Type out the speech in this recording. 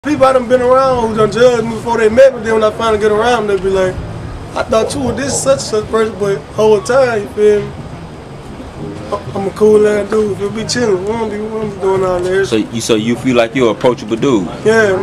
People I done been around who done judged me before they met me, then when I finally get around them, they be like, I thought you were this such person, but whole time, you feel me? I'm a cool ass dude. We'll be chilling. We won't be doing all that. So you feel like you're an approachable dude? Yeah.